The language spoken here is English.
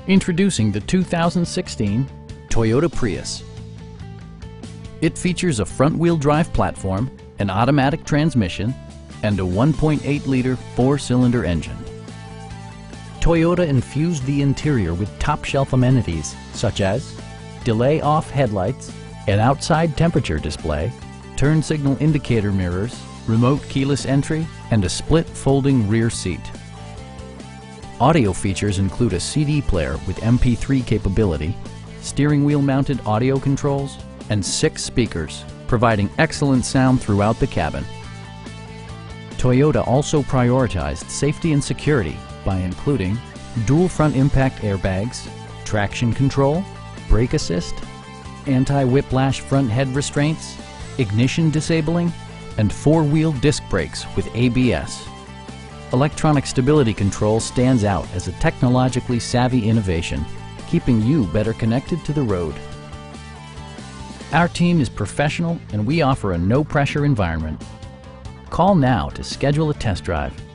Introducing the 2016 Toyota Prius. It features a front-wheel drive platform, an automatic transmission, and a 1.8-liter four-cylinder engine. Toyota infused the interior with top-shelf amenities such as delay-off headlights, an outside temperature display, turn signal indicator mirrors, remote keyless entry, and a split folding rear seat. Audio features include a CD player with MP3 capability, steering wheel mounted audio controls, and 6 speakers, providing excellent sound throughout the cabin. Toyota also prioritized safety and security by including dual front impact airbags, traction control, brake assist, anti-whiplash front head restraints, ignition disabling, and 4-wheel disc brakes with ABS. Electronic stability control stands out as a technologically savvy innovation, keeping you better connected to the road. Our team is professional and we offer a no-pressure environment. Call now to schedule a test drive.